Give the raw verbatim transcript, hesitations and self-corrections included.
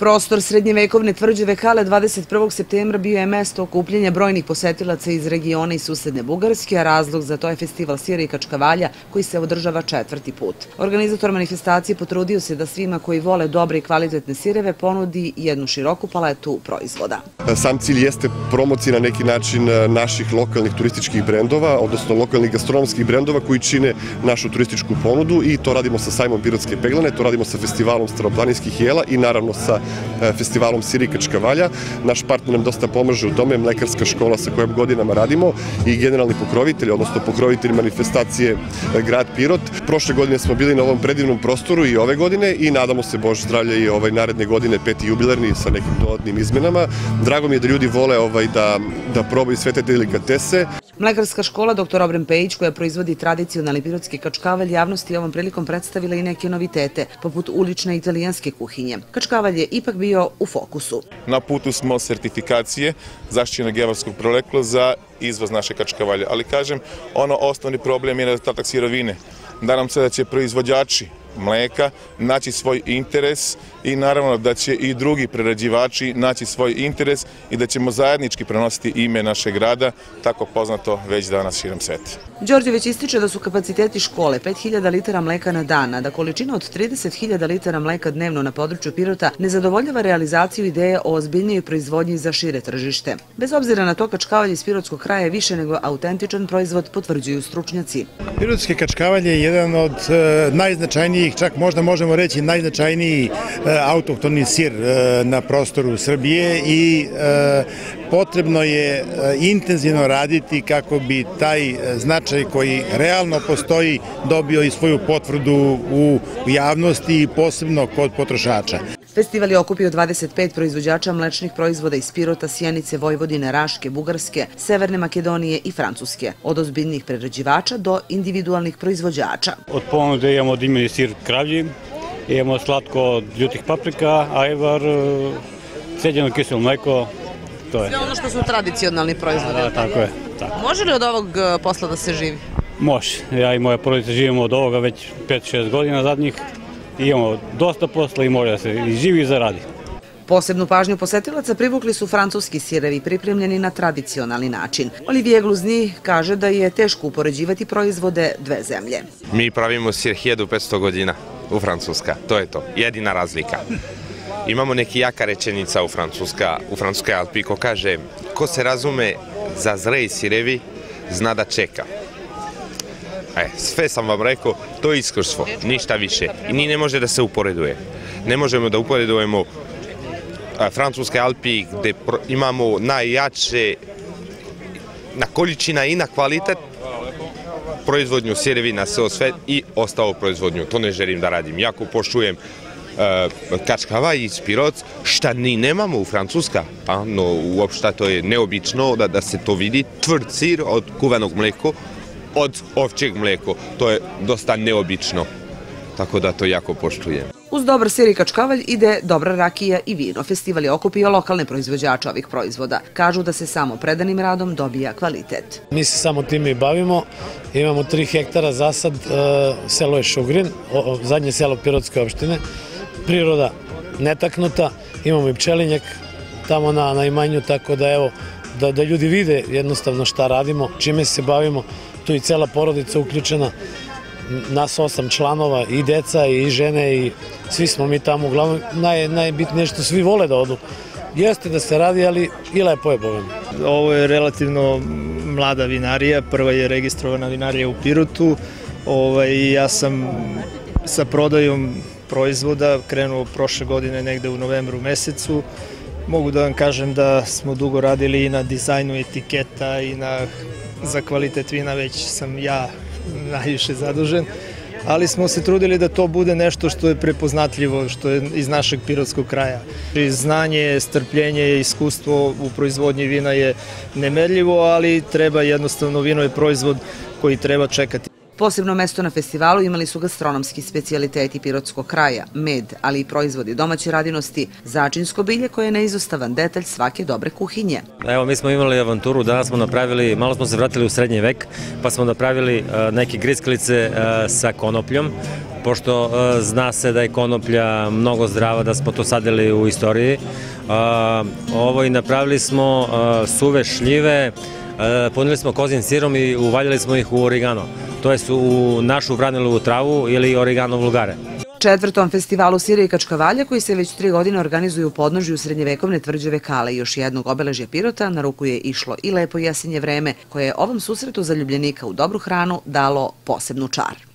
Prostor srednjevekovne tvrđave Kale dvadeset prvog septembra bio je mesto okupljenja brojnih posetilaca iz regiona i susedne Bugarske, a razlog za to je festival sira i kačkavalja koji se održava četvrti put. Organizator manifestacije potrudio se da svima koji vole dobre i kvalitetne sireve ponudi jednu široku paletu proizvoda. Sam cilj jeste promocija na neki način naših lokalnih turističkih brendova, odnosno lokalnih gastronomskih brendova koji čine našu turističku ponudu i to radimo sa sajmom Pirotske peglane, to radimo sa festivalom staroplaninskih jela i naravno sa festivalom sira i kačkavalja. Naš partner nam dosta pomaže u tome, mlekarska škola sa kojom godinama radimo i generalni pokrovitelj, odnosno pokrovitelj manifestacije grad Pirot. Prošle godine smo bili na ovom predivnom prostoru i ove godine i nadamo se, Bože zdravlja, i ovaj naredne godine peti jubilarni sa nekim dodatnim izmenama. Drago mi je da ljudi vole ovaj, da, da probaju sve te delikatese. Mlekarska škola doktor Obren Pejić, koja proizvodi tradicionalni pirotski kačkavalj, javnosti ovom prilikom predstavila i neke novitete, poput ulične italijanske kuhinje. Kačkavalj je ipak bio u fokusu. Na putu smo sertifikacije zaštićenog geografskog porekla za izvoz naše kačkavalje, ali kažem, ono osnovni problem je nedostatak sirovine. Nadam se da će proizvođači mleka naći svoj interes i naravno da će i drugi prerađivači naći svoj interes i da ćemo zajednički prenositi ime našeg grada, tako poznato već danas širom sveta. Đorđević ističe da su kapaciteti škole pet hiljada litara mleka na dan, a da količina od trideset hiljada litara mleka dnevno na području Pirota ne zadovoljava realizaciju ideje o ozbiljnijoj proizvodnji za šire tržište. Bez obzira na to, kačkavalj iz pirotskog kraja je više nego autentičan proizvod, potvrđuju stručnjaci. Pirotski kačkavalj je jedan od e, najznačajnijih, čak možda možemo reći najznačajniji e, autohtoni sir e, na prostoru Srbije i e, potrebno je e, intenzivno raditi kako bi taj značaj koji realno postoji dobio i svoju potvrdu u javnosti i posebno kod potrošača. Festival je okupio dvadeset pet proizvođača mlečnih proizvoda iz Pirota, Sjenice, Vojvodine, Raške, Bugarske, Severne Makedonije i Francuske, od ozbiljnih prerađivača do individualnih proizvođača. Od ponude imamo dimljeni sir kravlji, imamo slatko od ljutih paprika, ajvar, sjeđeno kiselo mleko. To je. Sve ono što su tradicionalni proizvodi. Da, tako je. Tako. Može li od ovog posla da se živi? Može. Ja i moja porodica živimo od ovoga već pet šest godina zadnjih. Imamo dosta posla i može da se i živi i zaradi. Posebnu pažnju posetilaca privukli su francuski sirevi pripremljeni na tradicionalni način. Olivier Gluzni kaže da je teško upoređivati proizvode dve zemlje. Mi pravimo sir hiljadu petsto godina u Francuska, to je to, jedina razlika. Imamo neki jaka rečenica u Francuska, u Francuskoj Alpi ko kaže ko se razume za zrej sirevi zna da čeka. E, sve sam vam rekao, to je iskustvo, ništa više. I ni ne može da se uporeduje. Ne možemo da uporedujemo Francuske Alpi gde imamo najjače na količina i na kvalitet proizvodnju sirevi na ceo svet i ostalo proizvodnju. To ne želim da radim. Jako poštujem kačkavalj iz Pirot, šta ni nemamo u Francuska, a, no uopšte to je neobično da, da se to vidi. Tvrd sir od kuvanog mleka, od ovčjeg mleka. To je dosta neobično, tako da to jako poštujem. Uz dobar sir i kačkavalj ide dobra rakija i vino. Festival je okupio lokalne proizvođače ovih proizvoda. Kažu da se samo predanim radom dobija kvalitet. Mi se samo time i bavimo. Imamo tri hektara za sad, selo je Šugrin, zadnje selo Pirotske opštine. Priroda netaknuta, imamo i pčelinjak tamo na, na imanju, tako da evo, da, da ljudi vide jednostavno šta radimo, čime se bavimo. Tu i cela porodica uključena, nas osam članova, i deca, i žene, i svi smo mi tamo. Uglavnom, naj, najbitnije što svi vole da odu. Jeste da se radi, ali i lepo je bovem. Ovo je relativno mlada vinarija, prva je registrovana vinarija u Pirotu. Ovaj, ja sam sa prodajom proizvoda krenuo prošle godine negde u novembru mesecu. Mogu da vam kažem da smo dugo radili i na dizajnu etiketa i na, za kvalitet vina već sam ja najviše zadužen, ali smo se trudili da to bude nešto što je prepoznatljivo, što je iz našeg pirotskog kraja. Znanje, strpljenje i iskustvo u proizvodnji vina je nemerljivo, ali treba jednostavno, vino je proizvod koji treba čekati. Posebno mesto na festivalu imali su gastronomski specijaliteti pirotskog kraja, med, ali i proizvodi domaće radinosti, začinsko bilje koje je neizostavan detalj svake dobre kuhinje. Evo, mi smo imali avanturu, danas smo napravili, malo smo se vratili u srednji vek, pa smo napravili neke griskalice sa konopljom, pošto zna se da je konoplja mnogo zdrava, da smo to sadili u istoriji. Ovo i napravili smo suve šljive, punili smo kozim sirom i uvaljali smo ih u origano, to je u našu vranilovu travu ili origano vulgare. Četvrtom festivalu sira i kačkavalja, koji se već tri godine organizuju u podnožju srednjevekovne tvrđave Kale i još jednog obeležja Pirota, na ruku je išlo i lepo jesenje vreme, koje je ovom susretu zaljubljenika u dobru hranu dalo posebnu čar.